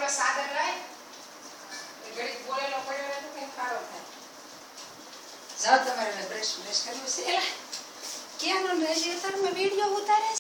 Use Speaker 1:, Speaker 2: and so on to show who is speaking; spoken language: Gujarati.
Speaker 1: હવે સાદર લાય ઘડી બોલેલો પડ્યો રહે તો કઈ ખારો થાય. જાવ તમારે બ્રશ કર્યું છે એલા ક્યાંનો રહેશે તારમાં વિડિયો ઉતારે